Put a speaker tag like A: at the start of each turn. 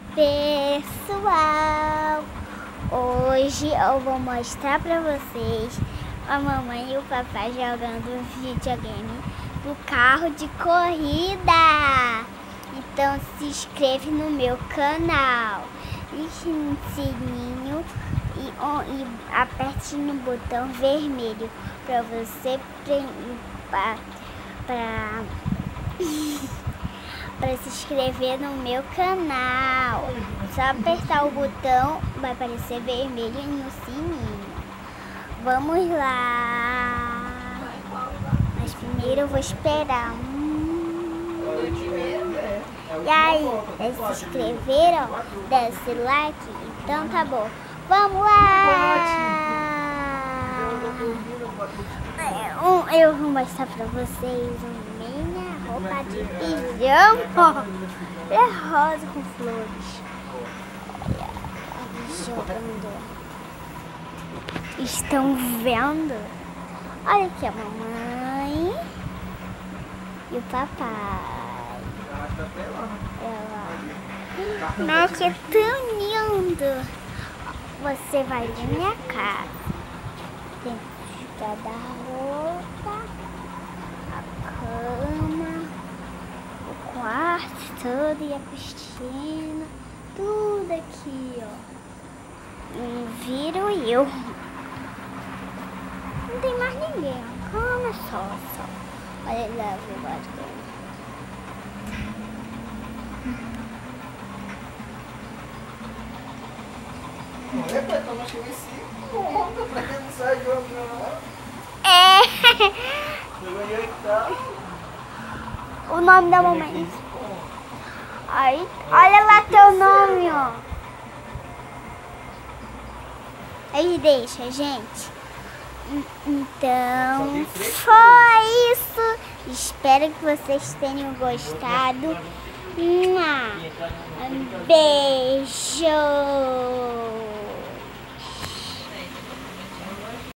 A: Pessoal, hoje eu vou mostrar pra vocês a mamãe e o papai jogando videogame do carro de corrida. Então se inscreve no meu canal, ligue no sininho e aperte no botão vermelho para você para se inscrever no meu canal. Só apertar o botão, vai aparecer vermelho no sininho. Vamos lá. Mas primeiro eu vou esperar. E aí, se inscreveram? Desce like? Então tá bom. Vamos lá! Eu vou mostrar pra vocês minha roupa de pijama. É rosa com flores. Olha, jogando. Estão vendo? Olha aqui a mamãe e o papai. Nossa, é tão lindo. Você vai na minha casa. Tem guarda-roupa, a cama, o quarto todo e a piscina. Tudo aqui, ó. Viro eu. Não tem mais ninguém. A cama só. Olha lá, o guarda-roupa.
B: É, pai, toma chave conta pra quem não sai jogando.
A: É.
B: Tá.
A: O nome da mamãe. Aí, olha lá teu nome, ó. Aí deixa, gente. Então, foi isso. Espero que vocês tenham gostado. Um beijo.